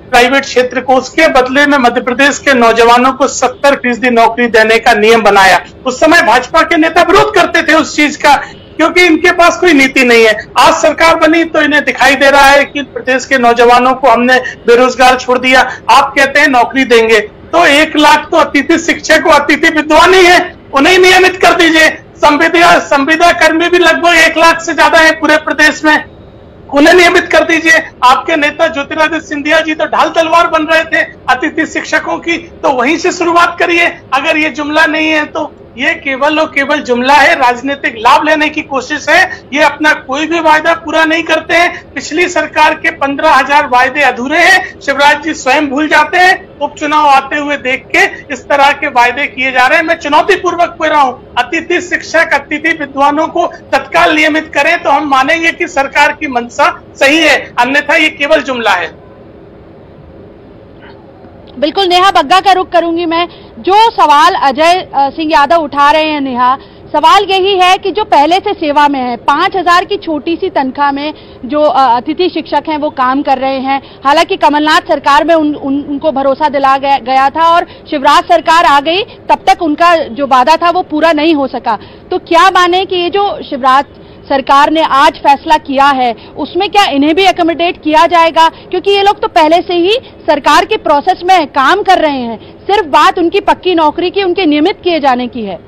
Private क्षेत्र को, उसके बदले में मध्य प्रदेश के नौजवानों को 70% नौकरी देने का नियम बनाया। उस समय भाजपा के नेता विरोध करते थे उस चीज का, क्योंकि इनके पास कोई नीति नहीं है। आज सरकार बनी तो इन्हें दिखाई दे रहा है कि प्रदेश के नौजवानों को हमने बेरोजगार छोड़ दिया। आप कहते हैं नौकरी देंगे, तो 1 लाख तो अतिथि शिक्षक व अतिथि विद्वान ही है, उन्हें नियमित कर दीजिए। संविदा कर्मी भी लगभग 1 लाख से ज्यादा है पूरे प्रदेश में, उन्हें नियमित कर दीजिए। आपके नेता ज्योतिरादित्य सिंधिया जी तो ढाल तलवार बन रहे थे अतिथि शिक्षकों की, तो वहीं से शुरुआत करिए। अगर ये जुमला नहीं है तो ये केवल और केवल जुमला है, राजनीतिक लाभ लेने की कोशिश है। ये अपना कोई भी वायदा पूरा नहीं करते हैं। पिछली सरकार के 15,000 वायदे अधूरे हैं, शिवराज जी स्वयं भूल जाते हैं। उपचुनाव आते हुए देख के इस तरह के वायदे किए जा रहे हैं। मैं चुनौती पूर्वक कह रहा हूं, अतिथि शिक्षक अतिथि विद्वानों को तत्काल नियमित करें तो हम मानेंगे कि सरकार की मंशा सही है, अन्यथा ये केवल जुमला है। बिल्कुल, नेहा बग्गा का रुख करूंगी मैं। जो सवाल अजय सिंह यादव उठा रहे हैं नेहा, सवाल यही है कि जो पहले से सेवा में है, 5,000 की छोटी सी तनख्वाह में जो अतिथि शिक्षक हैं वो काम कर रहे हैं। हालांकि कमलनाथ सरकार में उनको भरोसा दिला गया था और शिवराज सरकार आ गई, तब तक उनका जो वादा था वो पूरा नहीं हो सका। तो क्या माने कि ये जो शिवराज सरकार ने आज फैसला किया है उसमें क्या इन्हें भी एकोमोडेट किया जाएगा? क्योंकि ये लोग तो पहले से ही सरकार के प्रोसेस में काम कर रहे हैं, सिर्फ बात उनकी पक्की नौकरी की, उनके नियमित किए जाने की है।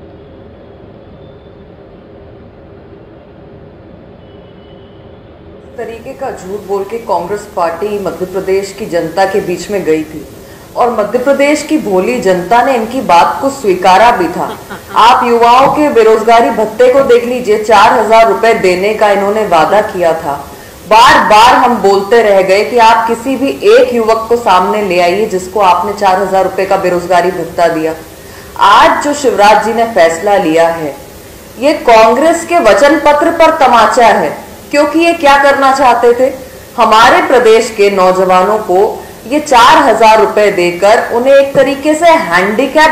तरीके का झूठ बोल के कांग्रेस पार्टी मध्य प्रदेश की जनता के बीच में गई थी और मध्य प्रदेश की भोली जनता ने इनकी बात को स्वीकारा भी था। आप युवाओं के बेरोजगारी भत्ते को देख लीजिए, 4,000 रुपए देने का इन्होंने वादा किया था। बार बार हम बोलते रह गए कि आप किसी भी एक युवक को सामने ले आइए जिसको आपने 4,000 रुपए का बेरोजगारी भत्ता दिया। आज जो शिवराज जी ने फैसला लिया है ये कांग्रेस के वचन पत्र पर तमाचा है, क्योंकि ये क्या करना चाहते थे, हमारे प्रदेश के नौजवानों को ये 4,000 रुपए देकर उन्हें एक तरीके से हैंडीकैप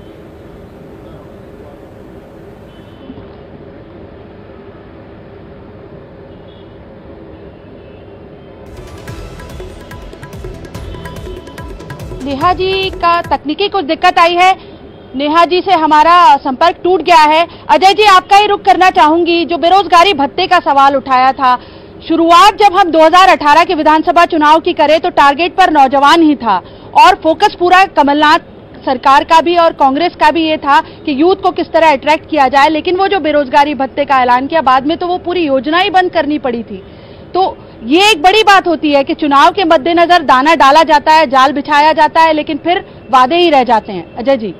नेहा जी का तकनीकी कुछ दिक्कत आई है, नेहा जी से हमारा संपर्क टूट गया है। अजय जी, आपका ही रुख करना चाहूंगी। जो बेरोजगारी भत्ते का सवाल उठाया था, शुरुआत जब हम 2018 के विधानसभा चुनाव की करें तो टारगेट पर नौजवान ही था और फोकस पूरा कमलनाथ सरकार का भी और कांग्रेस का भी ये था कि यूथ को किस तरह अट्रैक्ट किया जाए। लेकिन वो जो बेरोजगारी भत्ते का ऐलान किया, बाद में तो वो पूरी योजना ही बंद करनी पड़ी थी। तो ये एक बड़ी बात होती है कि चुनाव के मद्देनजर दाना डाला जाता है, जाल बिछाया जाता है, लेकिन फिर वादे ही रह जाते हैं। अजय जी,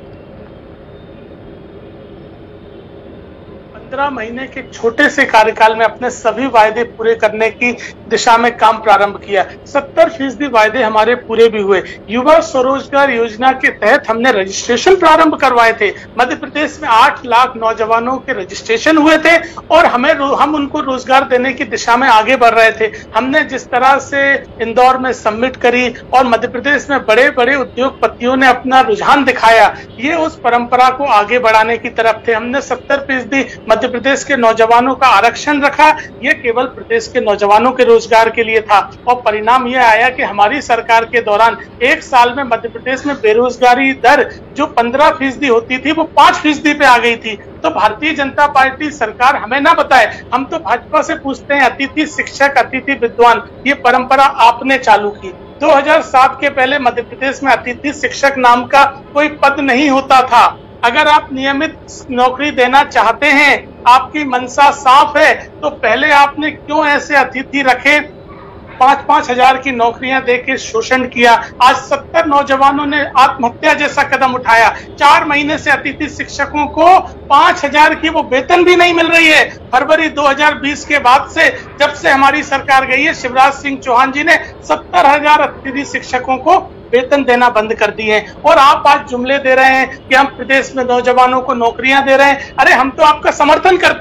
15 महीने के छोटे से कार्यकाल में अपने सभी वायदे पूरे करने की दिशा में काम प्रारंभ किया। 70% वायदे हमारे पूरे भी हुए। युवा स्वरोजगार योजना के तहत हमने रजिस्ट्रेशन प्रारंभ करवाए थे। मध्य प्रदेश में 8 लाख नौजवानों के रजिस्ट्रेशन हुए थे और हम उनको रोजगार देने की दिशा में आगे बढ़ रहे थे। हमने जिस तरह से इंदौर में समिट करी और मध्य प्रदेश में बड़े बड़े उद्योगपतियों ने अपना रुझान दिखाया, ये उस परंपरा को आगे बढ़ाने की तरफ थे। हमने 70% मध्य प्रदेश के नौजवानों का आरक्षण रखा, यह केवल प्रदेश के नौजवानों के रोजगार के लिए था और परिणाम यह आया कि हमारी सरकार के दौरान 1 साल में मध्य प्रदेश में बेरोजगारी दर जो 15% होती थी वो 5% पे आ गई थी। तो भारतीय जनता पार्टी सरकार हमें ना बताए, हम तो भाजपा से पूछते हैं, अतिथि शिक्षक अतिथि विद्वान ये परंपरा आपने चालू की। 2007 के पहले मध्य प्रदेश में अतिथि शिक्षक नाम का कोई पद नहीं होता था। अगर आप नियमित नौकरी देना चाहते हैं, आपकी मंशा साफ है, तो पहले आपने क्यों ऐसे अतिथि रखे, 5-5 हजार की नौकरियां देके शोषण किया। आज 70 नौजवानों ने आत्महत्या जैसा कदम उठाया। 4 महीने से अतिथि शिक्षकों को 5,000 की वो वेतन भी नहीं मिल रही है। फरवरी 2020 के बाद से, जब से हमारी सरकार गई है, शिवराज सिंह चौहान जी ने 70,000 अतिथि शिक्षकों को वेतन देना बंद कर दिए हैं। और आप आज जुमले दे रहे हैं कि हम प्रदेश में नौजवानों को नौकरियां दे रहे हैं। अरे हम तो आपका समर्थन करते हैं,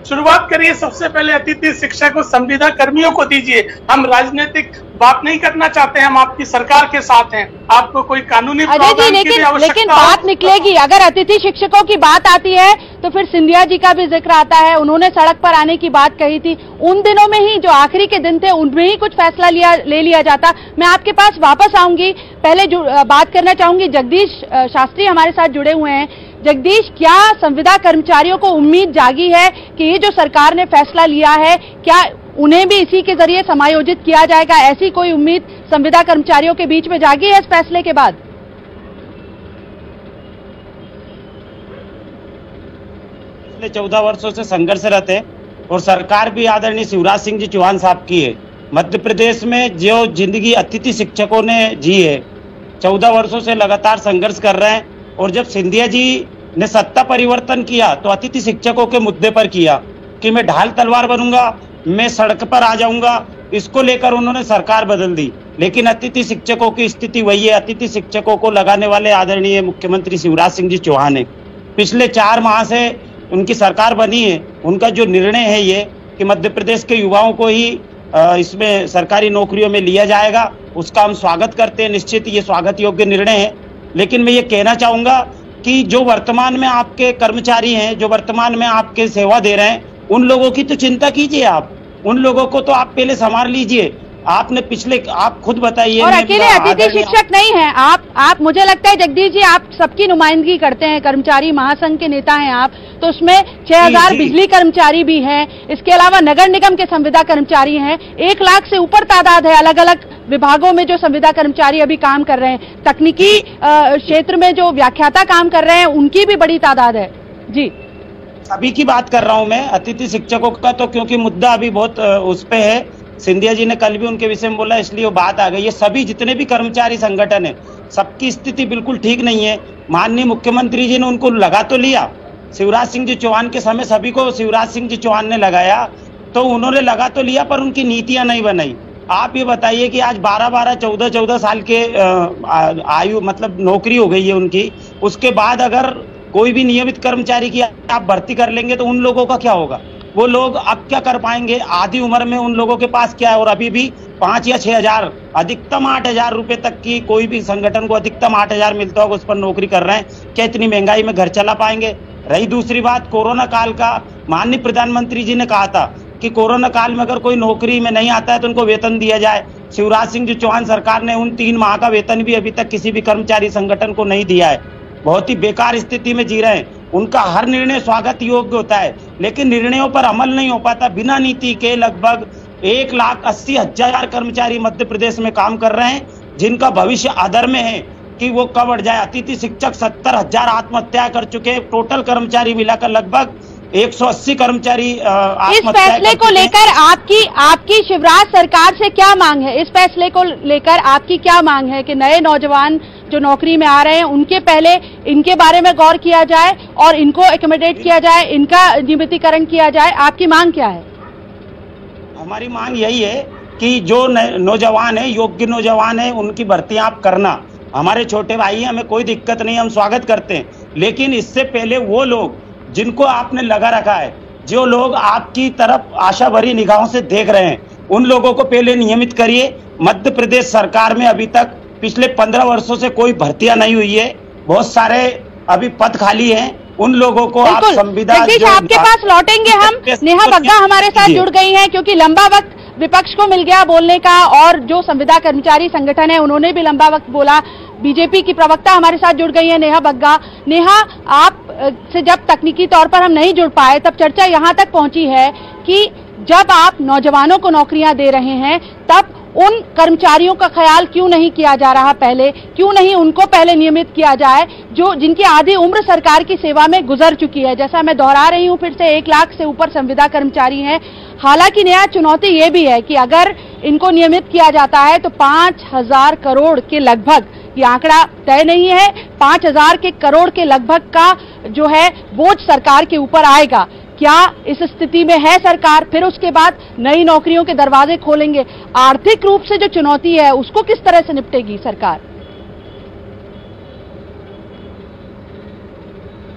शुरुआत करिए, सबसे पहले अतिथि शिक्षक को संविदा कर्मियों को दीजिए। हम राजनीतिक बात नहीं करना चाहते, हम आपकी सरकार के साथ हैं। आपको कोई कानूनी अजय जी, लेकिन बात निकलेगी। अगर अतिथि शिक्षकों की बात आती है तो फिर सिंधिया जी का भी जिक्र आता है, उन्होंने सड़क पर आने की बात कही थी। उन दिनों में ही, जो आखिरी के दिन थे, उनमें ही कुछ फैसला ले लिया जाता। मैं आपके पास वापस आऊंगी, पहले बात करना चाहूंगी, जगदीश शास्त्री हमारे साथ जुड़े हुए हैं। जगदीश, क्या संविदा कर्मचारियों को उम्मीद जागी है कि ये जो सरकार ने फैसला लिया है, क्या उन्हें भी इसी के जरिए समायोजित किया जाएगा? ऐसी कोई उम्मीद संविदा कर्मचारियों के बीच में जागी है इस फैसले के बाद? पिछले 14 वर्षों से संघर्षरत है और सरकार भी आदरणीय शिवराज सिंह जी चौहान साहब की है। मध्य प्रदेश में जो जिंदगी अतिथि शिक्षकों ने जी है, 14 वर्षों से लगातार संघर्ष कर रहे हैं। और जब सिंधिया जी ने सत्ता परिवर्तन किया तो अतिथि शिक्षकों के मुद्दे पर किया कि मैं ढाल तलवार बनूंगा, मैं सड़क पर आ जाऊंगा, इसको लेकर उन्होंने सरकार बदल दी। लेकिन अतिथि शिक्षकों की स्थिति वही है। अतिथि शिक्षकों को लगाने वाले आदरणीय मुख्यमंत्री शिवराज सिंह जी चौहान है। पिछले 4 माह से उनकी सरकार बनी है। उनका जो निर्णय है ये कि मध्य प्रदेश के युवाओं को ही इसमें सरकारी नौकरियों में लिया जाएगा, उसका हम स्वागत करते हैं। निश्चित ये स्वागत योग्य निर्णय है। लेकिन मैं ये कहना चाहूंगा कि जो वर्तमान में आपके कर्मचारी हैं, जो वर्तमान में आपके सेवा दे रहे हैं, उन लोगों की तो चिंता कीजिए। आप उन लोगों को तो आप पहले संभाल लीजिए। आपने पिछले, आप खुद बताइए। और अकेले अतिथि शिक्षक नहीं है आप, मुझे लगता है जगदीश जी, आप सबकी नुमाइंदगी करते हैं, कर्मचारी महासंघ के नेता हैं आप, तो उसमें 6000 बिजली कर्मचारी भी हैं, इसके अलावा नगर निगम के संविदा कर्मचारी हैं। 1 लाख से ऊपर तादाद है अलग अलग विभागों में जो संविदा कर्मचारी अभी काम कर रहे हैं। तकनीकी क्षेत्र में जो व्याख्याता काम कर रहे हैं, उनकी भी बड़ी तादाद है। जी, सभी की बात कर रहा हूं मैं, अतिथि शिक्षकों का तो क्योंकि मुद्दा अभी बहुत उस पे है। सिंधिया जी ने कल भी उनके विषय में बोला, इसलिए वो बात आ गई। ये सभी जितने भी कर्मचारी संगठन है, सबकी स्थिति बिल्कुल ठीक नहीं है। माननीय मुख्यमंत्री जी ने उनको लगा तो लिया, शिवराज सिंह जी चौहान के समय सभी को शिवराज सिंह जी चौहान ने लगाया, तो उन्होंने लगा तो लिया, पर उनकी नीतियां नहीं बनाई। आप ये बताइए कि आज 12-12, 14-14 साल के आयु, मतलब नौकरी हो गई है उनकी, उसके बाद अगर कोई भी नियमित कर्मचारी की आप भर्ती कर लेंगे तो उन लोगों का क्या होगा? वो लोग अब क्या कर पाएंगे? आधी उम्र में उन लोगों के पास क्या है? और अभी भी 5 या 6 हजार, अधिकतम 8,000 रुपए तक की, कोई भी संगठन को अधिकतम 8,000 मिलता होगा, उस पर नौकरी कर रहे हैं। क्या इतनी महंगाई में घर चला पाएंगे? रही दूसरी बात, कोरोना काल का, माननीय प्रधानमंत्री जी ने कहा था कि कोरोना काल में अगर कोई नौकरी में नहीं आता है तो उनको वेतन दिया जाए। शिवराज सिंह जी चौहान सरकार ने उन 3 माह का वेतन भी अभी तक किसी भी कर्मचारी संगठन को नहीं दिया है। बहुत ही बेकार स्थिति में जी रहे हैं। उनका हर निर्णय स्वागत योग्य होता है, लेकिन निर्णयों पर अमल नहीं हो पाता। बिना नीति के लगभग 1,80,000 कर्मचारी मध्य प्रदेश में काम कर रहे हैं, जिनका भविष्य अधर में है कि वो कब बढ़ जाए। अतिथि शिक्षक 70,000 आत्महत्या कर चुके हैं। टोटल कर्मचारी मिलाकर लगभग 180 कर्मचारी इस फैसले को लेकर आपकी शिवराज सरकार से क्या मांग है? इस फैसले को लेकर आपकी क्या मांग है कि नए नौजवान जो नौकरी में आ रहे हैं, उनके पहले इनके बारे में गौर किया जाए और इनको एकोमोडेट किया जाए, इनका नियमितीकरण किया जाए? आपकी मांग क्या है? हमारी मांग यही है कि जो नौजवान है, योग्य नौजवान है, उनकी भर्ती आप करना। हमारे छोटे भाई हैं, हमें कोई दिक्कत नहीं, हम स्वागत करते हैं। लेकिन इससे पहले वो लोग जिनको आपने लगा रखा है, जो लोग आपकी तरफ आशा भरी निगाहों से देख रहे हैं, उन लोगों को पहले नियमित करिए। मध्य प्रदेश सरकार में अभी तक पिछले 15 वर्षों से कोई भर्तियां नहीं हुई है। बहुत सारे अभी पद खाली हैं, उन लोगों को आप संविदा, आपके पास लौटेंगे हम। नेहा बग्गा हमारे साथ जुड़ गई हैं, क्योंकि लंबा वक्त विपक्ष को मिल गया बोलने का, और जो संविदा कर्मचारी संगठन है उन्होंने भी लंबा वक्त बोला। बीजेपी की प्रवक्ता हमारे साथ जुड़ गई है नेहा बग्गा। नेहा, आप से जब तकनीकी तौर पर हम नहीं जुड़ पाए, तब चर्चा यहाँ तक पहुंची है कि जब आप नौजवानों को नौकरियां दे रहे हैं, तब उन कर्मचारियों का ख्याल क्यों नहीं किया जा रहा पहले? क्यों नहीं उनको पहले नियमित किया जाए, जो जिनकी आधी उम्र सरकार की सेवा में गुजर चुकी है? जैसा मैं दोहरा रही हूं फिर से, 1 लाख से ऊपर संविदा कर्मचारी हैं। हालांकि नया चुनौती ये भी है कि अगर इनको नियमित किया जाता है तो 5,000 करोड़ के लगभग, ये आंकड़ा तय नहीं है, 5,000 के करोड़ के लगभग का जो है बोझ सरकार के ऊपर आएगा। क्या इस स्थिति में है सरकार? फिर उसके बाद नई नौकरियों के दरवाजे खोलेंगे। आर्थिक रूप से जो चुनौती है उसको किस तरह से निपटेगी सरकार?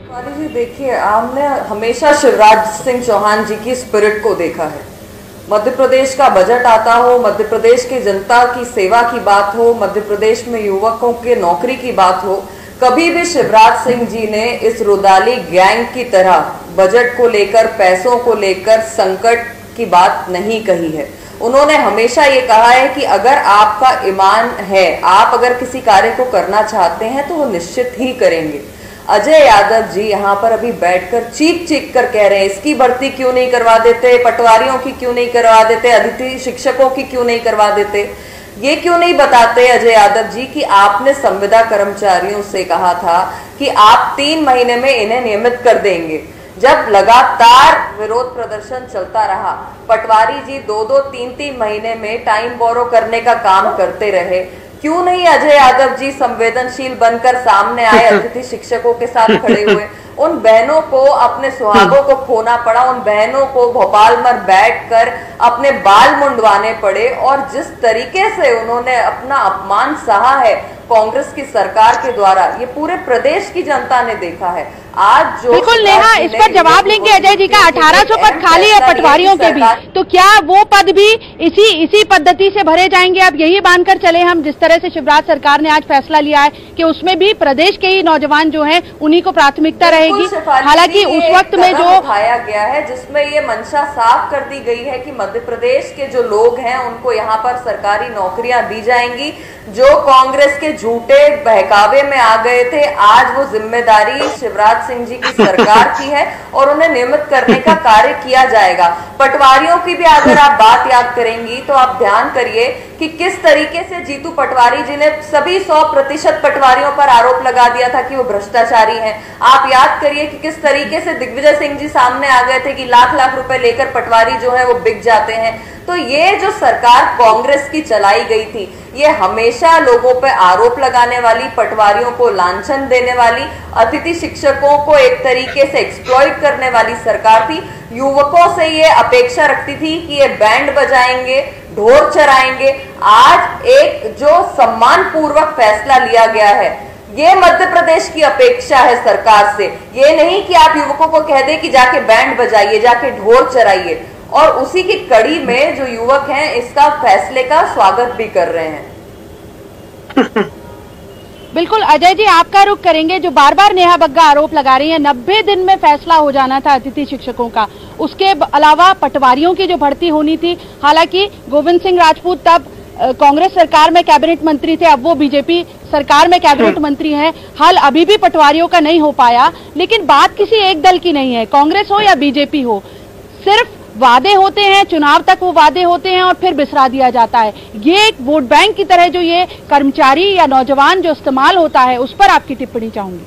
जी देखिए, हमने हमेशा शिवराज सिंह चौहान जी की स्पिरिट को देखा है। मध्य प्रदेश का बजट आता हो, मध्य प्रदेश की जनता की सेवा की बात हो, मध्य प्रदेश में युवकों के नौकरी की बात हो, कभी भी शिवराज सिंह जी ने इस रुदाली गैंग की तरह बजट को लेकर, पैसों को लेकर संकट की बात नहीं कही है। उन्होंने हमेशा ये कहा है कि अगर आपका ईमान है, आप अगर किसी कार्य को करना चाहते हैं तो वो निश्चित ही करेंगे। अजय यादव जी यहाँ पर अभी बैठकर चीख कर कह रहे हैं इसकी भर्ती क्यों नहीं करवा देते, पटवारियों की क्यों नहीं करवा देते, अतिथि शिक्षकों की क्यों नहीं करवा देते। ये क्यों नहीं बताते अजय यादव जी कि आपने संविदा कर्मचारियों से कहा था कि आप 3 महीने में इन्हें नियमित कर देंगे। जब लगातार विरोध प्रदर्शन चलता रहा, पटवारी जी 2-2, 3-3 महीने में टाइम बोरो करने का काम करते रहे। क्यों नहीं अजय यादव जी संवेदनशील बनकर सामने आए, अतिथि शिक्षकों के साथ खड़े हुए। उन बहनों को अपने सुहागों को खोना पड़ा, उन बहनों को भोपाल में बैठकर अपने बाल मुंडवाने पड़े, और जिस तरीके से उन्होंने अपना अपमान सहा है कांग्रेस की सरकार के द्वारा, ये पूरे प्रदेश की जनता ने देखा है। आज जो बिल्कुल नेहा, इस पर जवाब लेंगे अजय जी का। 1800 पद खाली है पटवारियों के भी, तो क्या वो पद भी इसी पद्धति से भरे जाएंगे? अब यही मानकर चले हम, जिस तरह से शिवराज सरकार ने आज फैसला लिया है कि उसमें भी प्रदेश के ही नौजवान जो हैं उन्हीं को प्राथमिकता रहेगी। हालांकि उस वक्त में जो उठाया गया है, जिसमें ये मंशा साफ कर दी गई है कि मध्य प्रदेश के जो लोग हैं उनको यहाँ पर सरकारी नौकरियां दी जाएंगी। जो कांग्रेस के झूठे बहकावे में आ गए थे, आज वो जिम्मेदारी शिवराज सिंह जी की सरकार की है और उन्हें नियमित करने का कार्य किया जाएगा। पटवारियों की भी अगर आप बात याद करेंगी तो आप ध्यान करिए कि किस तरीके से जीतू पटवारी जी ने सभी 100% पटवारियों पर आरोप लगा दिया था कि वो भ्रष्टाचारी हैं। आप याद करिए कि किस तरीके से दिग्विजय सिंह जी सामने आ गए थे कि लाख रुपए लेकर पटवारी जो है वो बिक जाते हैं। तो ये जो सरकार कांग्रेस की चलाई गई थी, ये हमेशा लोगों पे आरोप लगाने वाली, पटवारियों को लांछन देने वाली, अतिथि शिक्षकों को एक तरीके से एक्सप्लॉइट करने वाली सरकार थी। युवकों से ये अपेक्षा रखती थी कि ये बैंड बजाएंगे, ढोल चराएंगे। आज एक जो सम्मान पूर्वक फैसला लिया गया है, ये मध्य प्रदेश की अपेक्षा है सरकार से। ये नहीं कि आप युवकों को कह दें कि जाके बैंड बजाइए, जाके ढोल चराइए। और उसी की कड़ी में जो युवक हैं इसका फैसले का स्वागत भी कर रहे हैं। बिल्कुल अजय जी, आपका रुख करेंगे। जो बार बार नेहा बग्गा आरोप लगा रही हैं 90 दिन में फैसला हो जाना था अतिथि शिक्षकों का, उसके अलावा पटवारियों की जो भर्ती होनी थी। हालांकि गोविंद सिंह राजपूत तब कांग्रेस सरकार में कैबिनेट मंत्री थे, अब वो बीजेपी सरकार में कैबिनेट मंत्री हैं। हल अभी भी पटवारियों का नहीं हो पाया, लेकिन बात किसी एक दल की नहीं है, कांग्रेस हो या बीजेपी हो। सिर्फ वादे होते हैं, चुनाव तक वो वादे होते हैं और फिर बिसरा दिया जाता है। ये एक वोट बैंक की तरह जो ये कर्मचारी या नौजवान जो इस्तेमाल होता है, उस पर आपकी टिप्पणी चाहूंगी।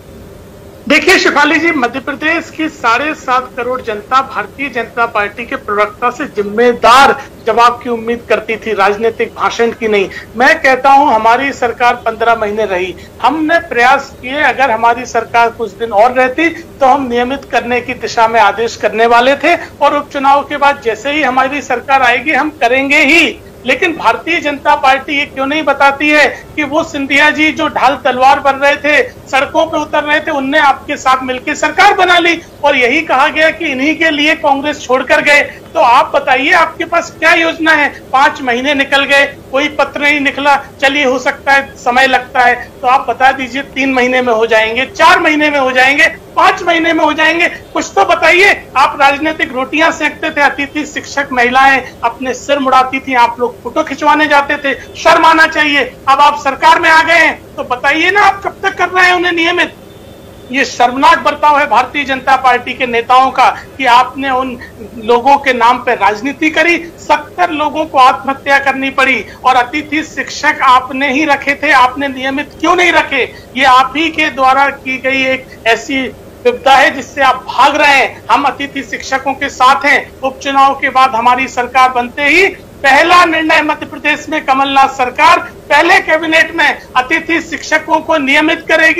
देखिए शिफाली जी, मध्य प्रदेश की 7.5 करोड़ जनता भारतीय जनता पार्टी के प्रवक्ता से जिम्मेदार जवाब की उम्मीद करती थी, राजनीतिक भाषण की नहीं। मैं कहता हूं हमारी सरकार 15 महीने रही, हमने प्रयास किए, अगर हमारी सरकार कुछ दिन और रहती तो हम नियमित करने की दिशा में आदेश करने वाले थे, और उपचुनाव के बाद जैसे ही हमारी सरकार आएगी हम करेंगे ही। लेकिन भारतीय जनता पार्टी ये क्यों नहीं बताती है कि वो सिंधिया जी जो ढाल तलवार बन रहे थे, सड़कों पे उतर रहे थे, उनने आपके साथ मिलकर सरकार बना ली और यही कहा गया कि इन्हीं के लिए कांग्रेस छोड़कर गए। तो आप बताइए आपके पास क्या योजना है? 5 महीने निकल गए, कोई पत्र नहीं निकला। चलिए हो सकता है समय लगता है, तो आप बता दीजिए 3 महीने में हो जाएंगे, 4 महीने में हो जाएंगे, 5 महीने में हो जाएंगे, कुछ तो बताइए। आप राजनीतिक रोटियां सेकते थे, अतिथि शिक्षक महिलाएं अपने सिर मुड़ाती थी, आप लोग फोटो खिंचवाने जाते थे, शर्म आना चाहिए। अब आप सरकार में आ गए हैं तो बताइए ना आप कब तक कर रहे हैं उन्हें नियमित। ये शर्मनाक बर्ताव है भारतीय जनता पार्टी के नेताओं का कि आपने उन लोगों के नाम पर राजनीति करी, 70 लोगों को आत्महत्या करनी पड़ी, और अतिथि शिक्षक आपने ही रखे थे, आपने नियमित क्यों नहीं रखे? ये आप ही के द्वारा की गई एक ऐसी विपदा है जिससे आप भाग रहे हैं। हम अतिथि शिक्षकों के साथ हैं। उपचुनाव के बाद हमारी सरकार बनते ही पहला निर्णय मध्य प्रदेश में कमलनाथ सरकार पहले कैबिनेट में अतिथि शिक्षकों को नियमित करेगी,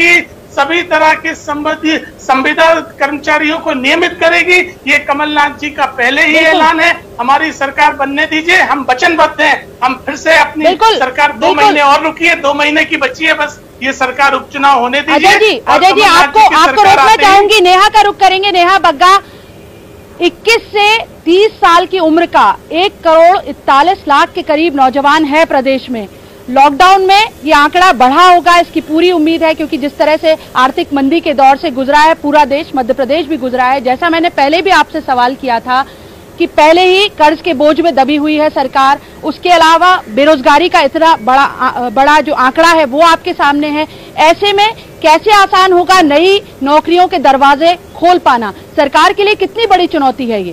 सभी तरह के संविदा कर्मचारियों को नियमित करेगी। ये कमलनाथ जी का पहले ही ऐलान है। हमारी सरकार बनने दीजिए, हम वचनबद्ध हैं। हम फिर से अपनी सरकार 2 महीने और रुकी है, 2 महीने की बची है बस। ये सरकार उपचुनाव होने दीजिए। अजय जी आपको रोकना चाहूंगी, नेहा का रुख करेंगे। नेहा बग्गा, 21 से 30 साल की उम्र का 1,41,00,000 के करीब नौजवान है प्रदेश में। लॉकडाउन में ये आंकड़ा बढ़ा होगा, इसकी पूरी उम्मीद है, क्योंकि जिस तरह से आर्थिक मंदी के दौर से गुजरा है पूरा देश, मध्य प्रदेश भी गुजरा है। जैसा मैंने पहले भी आपसे सवाल किया था कि पहले ही कर्ज के बोझ में दबी हुई है सरकार, उसके अलावा बेरोजगारी का इतना बड़ा जो आंकड़ा है वो आपके सामने है। ऐसे में कैसे आसान होगा नई नौकरियों के दरवाजे खोल पाना? सरकार के लिए कितनी बड़ी चुनौती है ये?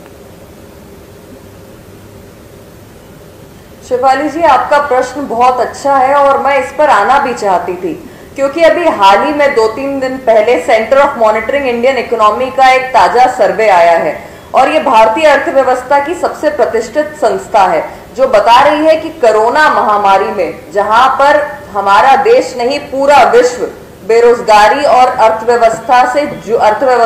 शिफाली जी, आपका प्रश्न बहुत अच्छा है और मैं इस पर आना भी चाहती थी, क्योंकि अभी हाल ही में 2-3 दिन पहले centre of monitoring Indian economy का एक ताजा सर्वे आया है और ये भारतीय अर्थव्यवस्था की सबसे प्रतिष्ठित संस्था है, जो बता रही है कि कोरोना महामारी में जहां पर हमारा देश नहीं पूरा विश्व बेरोजगारी और अर्थव्यवस्था